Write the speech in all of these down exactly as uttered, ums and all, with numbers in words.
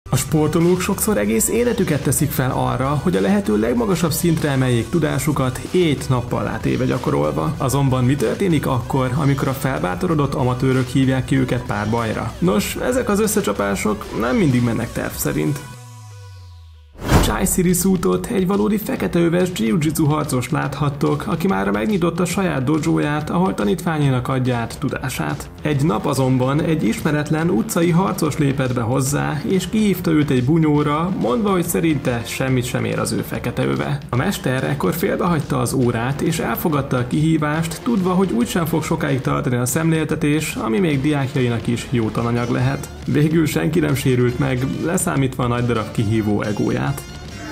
A sportolók sokszor egész életüket teszik fel arra, hogy a lehető legmagasabb szintre emeljék tudásukat ét-nappal átéve gyakorolva. Azonban mi történik akkor, amikor a felbátorodott amatőrök hívják ki őket párbajra? Nos, ezek az összecsapások nem mindig mennek terv szerint. Chai Sirisutot, egy valódi feketeöves jiu-jitsu harcos láthattok, aki mára megnyitotta saját dojóját, ahol tanítványának adja át tudását. Egy nap azonban egy ismeretlen utcai harcos lépett be hozzá, és kihívta őt egy bunyóra, mondva, hogy szerinte semmit sem ér az ő feketeöve. A mester ekkor félbehagyta az órát, és elfogadta a kihívást, tudva, hogy úgysem fog sokáig tartani a szemléltetés, ami még diákjainak is jó tananyag lehet. Végül senki nem sérült meg, leszámítva a nagy darab kihívó egóját.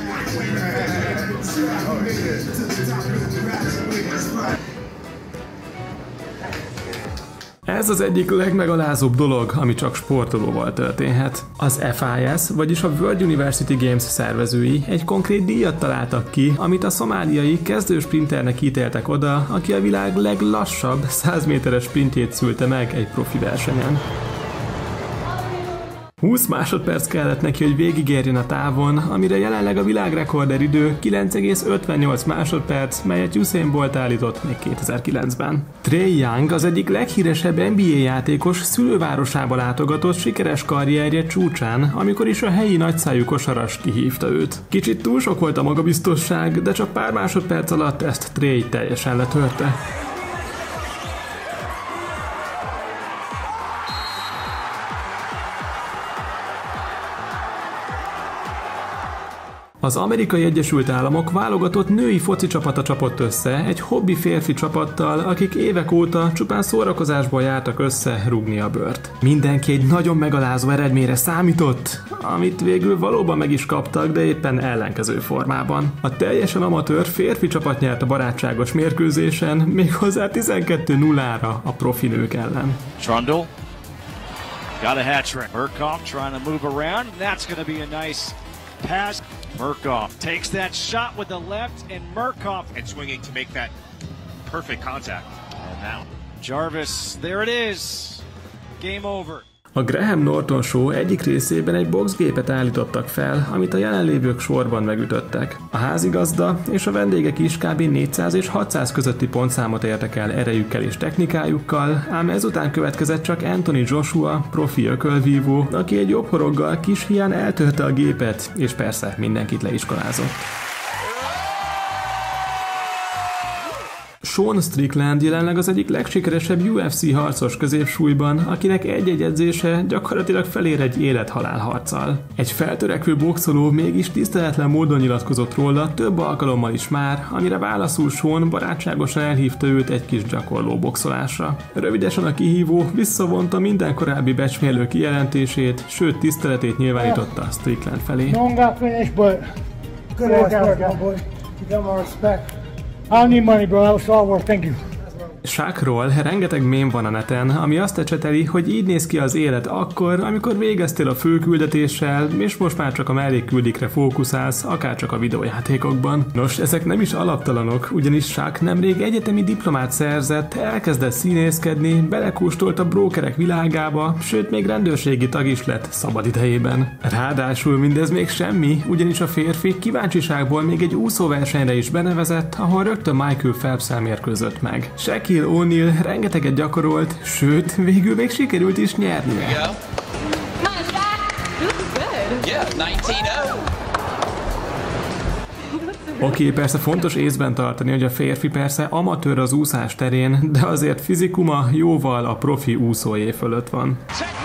Ez az egyik legmegalázóbb dolog, ami csak sportolóval történhet. Az F I S, vagyis a World University Games szervezői egy konkrét díjat találtak ki, amit a szomáliai kezdő sprinternek ítéltek oda, aki a világ leglassabb száz méteres sprintjét szülte meg egy profi versenyen. húsz másodperc kellett neki, hogy végigérjen a távon, amire jelenleg a világrekorder idő kilenc egész ötvennyolc másodperc, melyet Usain Bolt állított még kétezer-kilencben. Trae Young az egyik leghíresebb N B A játékos szülővárosába látogatott sikeres karrierje csúcsán, amikor is a helyi nagyszájú kosaras kihívta őt. Kicsit túl sok volt a magabiztosság, de csak pár másodperc alatt ezt Trae teljesen letörte. Az Amerikai Egyesült Államok válogatott női foci csapata csapott össze egy hobbi férfi csapattal, akik évek óta csupán szórakozásból jártak össze rúgni a bőrt. Mindenki egy nagyon megalázó eredményre számított, amit végül valóban meg is kaptak, de éppen ellenkező formában. A teljesen amatőr férfi csapat nyert a barátságos mérkőzésen, méghozzá tizenkettő nullára a profi nők ellen. Trundle got a hat trick. Murkoff trying to move around. That's going to be a nice pass. Murkoff takes that shot with the left, and Murkoff and swinging to make that perfect contact. And now Jarvis, there it is. Game over. A Graham Norton Show egyik részében egy boxgépet állítottak fel, amit a jelenlévők sorban megütöttek. A házigazda és a vendégek is kb. négyszáz és hatszáz közötti pontszámot értek el erejükkel és technikájukkal, ám ezután következett csak Anthony Joshua, profi ökölvívó, aki egy jobb horoggal kis hián eltörte a gépet, és persze mindenkit leiskolázott. Sean Strickland jelenleg az egyik legsikeresebb U F C harcos középsúlyban, akinek egy-egy edzése gyakorlatilag felér egy élet-halál harccal. Egy feltörekvő boxoló mégis tiszteletlen módon nyilatkozott róla több alkalommal is már, amire válaszul Sean barátságosan elhívta őt egy kis gyakorló boxolásra. Rövidesen a kihívó visszavonta minden korábbi becsmérlő kijelentését, sőt tiszteletét nyilvánította Strickland felé. I need money, bro. That was all worth. Thank you. Shaqról rengeteg mém van a neten, ami azt ecseteli, hogy így néz ki az élet akkor, amikor végeztél a főküldetéssel, és most már csak a mellékküldikre fókuszálsz, akárcsak a videójátékokban. Nos, ezek nem is alaptalanok, ugyanis Shaq nemrég egyetemi diplomát szerzett, elkezdett színészkedni, belekóstolt a brókerek világába, sőt még rendőrségi tag is lett szabadidejében. Ráadásul mindez még semmi, ugyanis a férfi kíváncsiságból még egy úszóversenyre is benevezett, ahol rögtön Michael Phelps-el mérkőzött meg. Shaquille O'Neal rengeteget gyakorolt, sőt, végül még sikerült is nyernie. Oké, okay, persze fontos észben tartani, hogy a férfi persze amatőr az úszás terén, de azért fizikuma jóval a profi úszóé fölött van.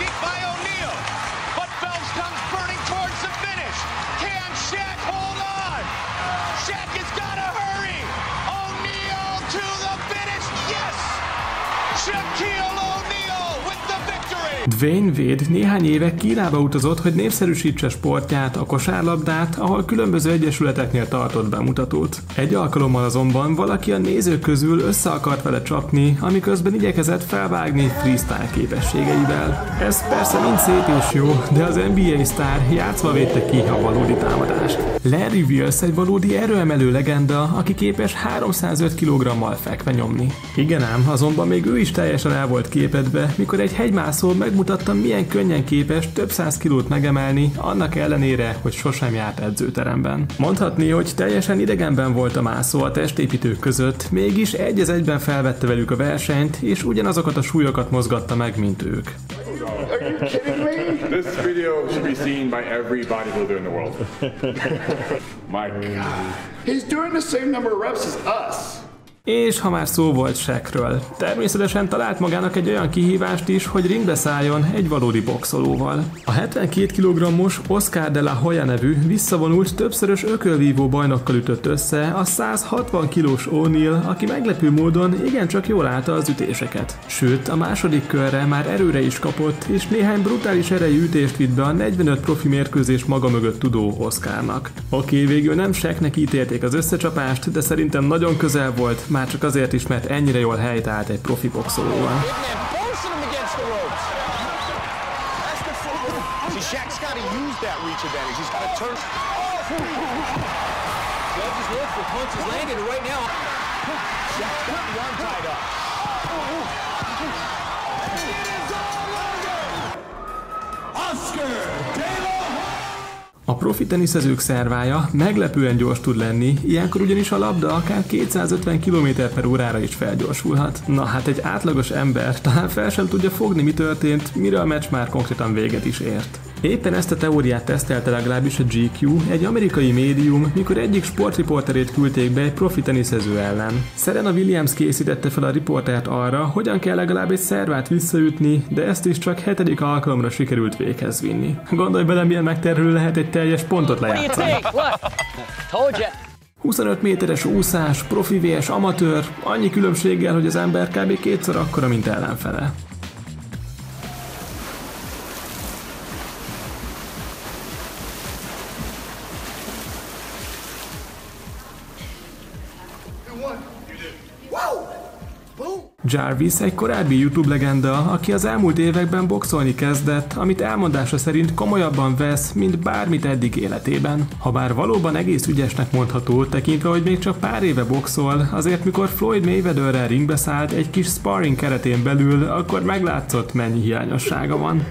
Dwayne Wade néhány éve Kínába utazott, hogy népszerűsítse sportját, a kosárlabdát, ahol különböző egyesületeknél tartott bemutatót. Egy alkalommal azonban valaki a nézők közül össze akart vele csapni, amiközben igyekezett felvágni freestyle képességeivel. Ez persze mind szép és jó, de az N B A sztár játszva védte ki a valódi támadást. Larry Wills egy valódi erőemelő legenda, aki képes háromszázöt kilogrammal fekve nyomni. Igen ám, azonban még ő is teljesen el volt képedve, mikor egy hegymászó megmutatta megmutatta, milyen könnyen képes több száz kilót megemelni, annak ellenére, hogy sosem járt edzőteremben. Mondhatni, hogy teljesen idegenben volt a mászó a testépítők között, mégis egy az egyben felvette velük a versenyt, és ugyanazokat a súlyokat mozgatta meg, mint ők. Are you kidding me? This video should be seen by every bodybuilder in the world. My God. He's doing the same number of reps as us. És ha már szó volt Shaqről, természetesen talált magának egy olyan kihívást is, hogy ringbe szálljon egy valódi boxolóval. A hetvenkét kilogrammos Oscar de la Hoya nevű visszavonult többszörös ökölvívó bajnokkal ütött össze a száz hatvan kilós O'Neal, aki meglepő módon igencsak jól állta az ütéseket. Sőt, a második körre már erőre is kapott, és néhány brutális erejű ütést vitt be a negyvenöt profi mérkőzés maga mögött tudó Oscarnak. Oké, végül nem Shaqnek ítélték az összecsapást, de szerintem nagyon közel volt, már csak azért is, mert ennyire jól helytalált egy profi boxolóval. A profi teniszezők szervája meglepően gyors tud lenni, ilyenkor ugyanis a labda akár kétszázötven kilométer per órára is felgyorsulhat. Na hát egy átlagos ember talán fel sem tudja fogni, mi történt, mire a meccs már konkrétan véget is ért. Éppen ezt a teóriát tesztelte legalábbis a G Q, egy amerikai médium, mikor egyik sportriporterét küldték be egy profi teniszező ellen. Serena Williams készítette fel a riportert arra, hogyan kell legalább egy szervát visszaütni, de ezt is csak hetedik alkalomra sikerült véghez vinni. Gondolj bele, milyen megterhelő lehet egy teljes pontot lejátszani. huszonöt méteres úszás, profi vs amatőr, annyi különbséggel, hogy az ember kb. Kétszer akkora, mint ellenfele. Jarvis egy korábbi YouTube legenda, aki az elmúlt években boxolni kezdett, amit elmondása szerint komolyabban vesz, mint bármit eddig életében. Habár valóban egész ügyesnek mondható, tekintve, hogy még csak pár éve boxol, azért mikor Floyd Mayweatherrel ringbe szállt egy kis sparring keretén belül, akkor meglátszott, mennyi hiányossága van.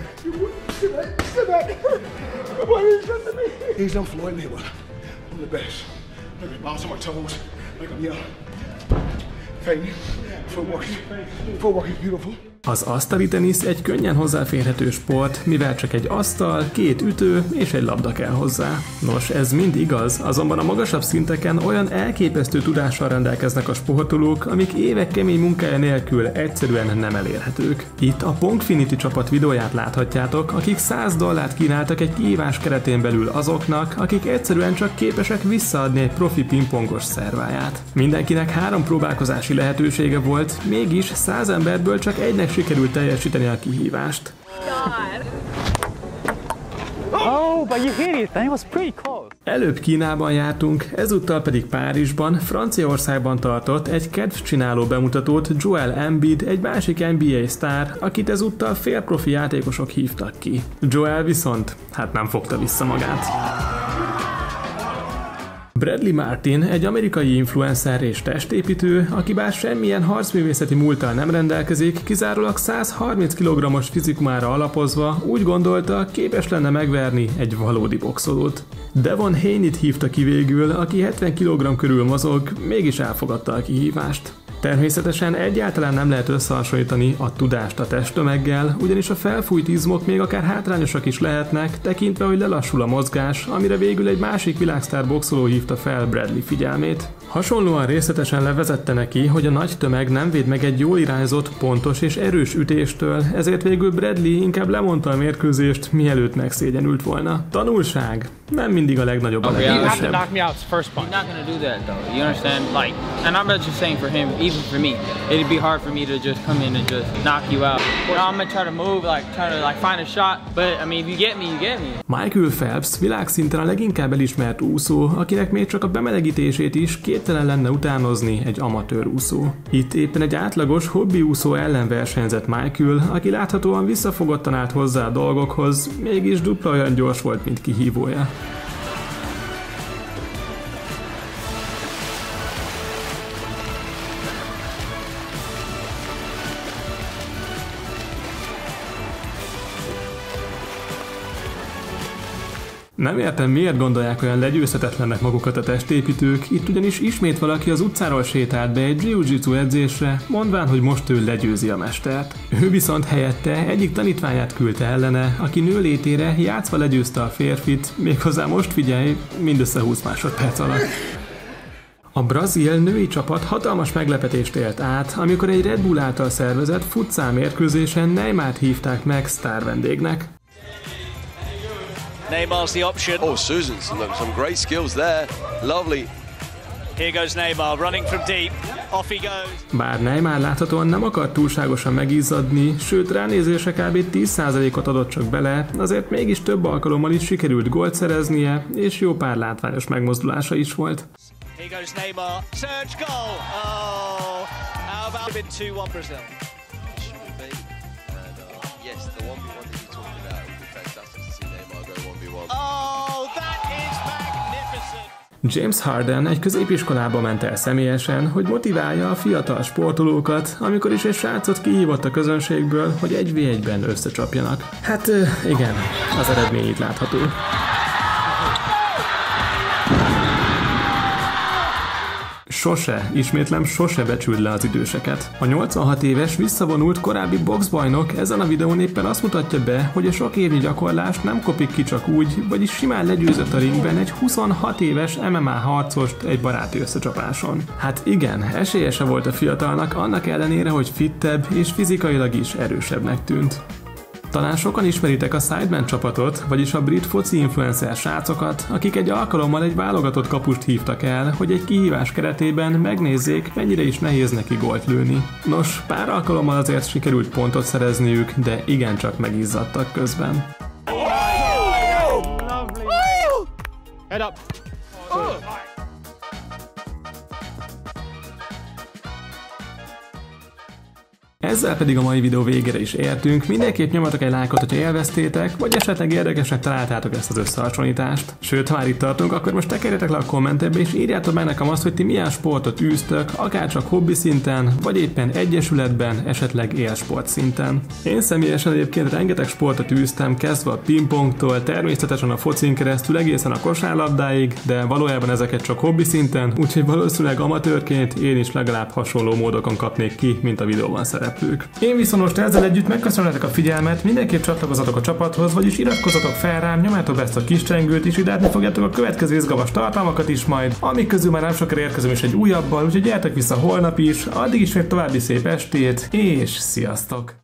Az asztali tenisz egy könnyen hozzáférhető sport, mivel csak egy asztal, két ütő és egy labda kell hozzá. Nos, ez mind igaz, azonban a magasabb szinteken olyan elképesztő tudással rendelkeznek a sportolók, amik évek kemény munkája nélkül egyszerűen nem elérhetők. Itt a Pongfinity csapat videóját láthatjátok, akik száz dollárt kínáltak egy kihívás keretén belül azoknak, akik egyszerűen csak képesek visszaadni egy profi pingpongos szerváját. Mindenkinek három próbálkozási lehetősége volt, mégis száz emberből csak egynek sikerült teljesíteni a kihívást. Oh, but you hit it. That was pretty close. Előbb Kínában jártunk, ezúttal pedig Párizsban, Franciaországban tartott egy kedvcsináló bemutatót Joel Embiid, egy másik N B A sztár, akit ezúttal félprofi játékosok hívtak ki. Joel viszont, hát nem fogta vissza magát. Bradley Martin egy amerikai influencer és testépítő, aki bár semmilyen harcművészeti múlttal nem rendelkezik, kizárólag száz harminc kilogrammos fizikumára alapozva úgy gondolta, képes lenne megverni egy valódi boxolót. Devon Haney-t hívta ki végül, aki hetven kilogramm körül mozog, mégis elfogadta a kihívást. Természetesen egyáltalán nem lehet összehasonlítani a tudást a testtömeggel, ugyanis a felfújt izmok még akár hátrányosak is lehetnek, tekintve, hogy lelassul a mozgás, amire végül egy másik világsztár boxoló hívta fel Bradley figyelmét. Hasonlóan részletesen levezette neki, hogy a nagy tömeg nem véd meg egy jól irányzott, pontos és erős ütéstől, ezért végül Bradley inkább lemondta a mérkőzést, mielőtt megszégyenült volna. Tanulság? Nem mindig a legnagyobb a legerősebb. Even for me, it'd be hard for me to just come in and just knock you out. Well, I'm gonna try to move, like try to like find a shot, but I mean, if you get me, you get me. Michael Phelps világszinten a leginkább elismert úszó, akinek még csak a bemelegítését is képtelen lenne utánozni egy amatőr úszó. Itt éppen egy átlagos hobbi úszó ellen versenyzett Michael, aki láthatóan visszafogottan állt hozzá a dolgokhoz, mégis dupla olyan gyors volt, mint kihívója. Nem értem, miért gondolják olyan legyőzhetetlennek magukat a testépítők, itt ugyanis ismét valaki az utcáról sétált be egy jiu-jitsu edzésre, mondván, hogy most ő legyőzi a mestert. Ő viszont helyette egyik tanítványát küldte ellene, aki nőlétére játszva legyőzte a férfit, méghozzá most figyelj, mindössze húsz másodperc alatt. A brazil női csapat hatalmas meglepetést élt át, amikor egy Red Bull által szervezett futsal mérkőzésen Neymart hívták meg sztár vendégnek. Neymar's the option. Oh, Susan, some, some great skills there. Lovely. Here goes Neymar, running from deep. Off he goes. Bár Neymar láthatóan nem akart túlságosan megizzadni, sőt ránézése kb. tíz százalékot adott csak bele, azért mégis több alkalommal is sikerült gólt szereznie, és jó pár látványos megmozdulása is volt. Here goes Neymar, surge goal. Oh, how about in two one Brazil? Shouldn't be. And uh, yes, the one v one that you're talking about would be fantastic to see Neymar go one v one. Oh, that is magnificent. James Harden egy középiskolába ment el személyesen, hogy motiválja a fiatal sportolókat, amikor is egy srácot kihívott a közönségből, hogy egy vé egyben összecsapjanak. Hát igen, az eredmény itt látható. Sose, ismétlem, sose becsüld le az időseket. A nyolcvanhat éves visszavonult korábbi boxbajnok ezen a videón éppen azt mutatja be, hogy a sok évnyi gyakorlást nem kopik ki csak úgy, vagyis simán legyőzött a ringben egy huszonhat éves em em á harcost egy baráti összecsapáson. Hát igen, esélyese volt a fiatalnak, annak ellenére, hogy fittebb és fizikailag is erősebbnek tűnt. Talán sokan ismeritek a Sidemen csapatot, vagyis a brit foci influencer srácokat, akik egy alkalommal egy válogatott kapust hívtak el, hogy egy kihívás keretében megnézzék, mennyire is nehéz neki gólt lőni. Nos, pár alkalommal azért sikerült pontot szerezniük, de igencsak megizzadtak közben. Ezzel pedig a mai videó végére is értünk, mindenképp nyomatok egy lájkot, hogyha élveztétek, vagy esetleg érdekesnek találtátok ezt az összehasonlítást. Sőt, ha már itt tartunk, akkor most tekerjetek le a kommentekbe és írjátok meg nekem azt, hogy ti milyen sportot űztök, akár csak hobbi szinten, vagy éppen egyesületben, esetleg élsport szinten. Én személyesen egyébként rengeteg sportot űztem, kezdve a pingpongtól, természetesen a focin keresztül egészen a kosárlabdáig, de valójában ezeket csak hobbi szinten, úgyhogy valószínűleg amatőrként én is legalább hasonló módokon kapnék ki, mint a videóban szerepel. Én viszont most ezzel együtt megköszönöm nektek a figyelmet, mindenképp csatlakozzatok a csapathoz, vagyis iratkozzatok fel rám, nyomjátok be ezt a kis csengőt, és ide fogjátok a következő izgalmas tartalmakat is majd, amik közül már nem sokára érkezem is egy újabbal, úgyhogy gyertek vissza holnap is, addig is még további szép estét, és sziasztok!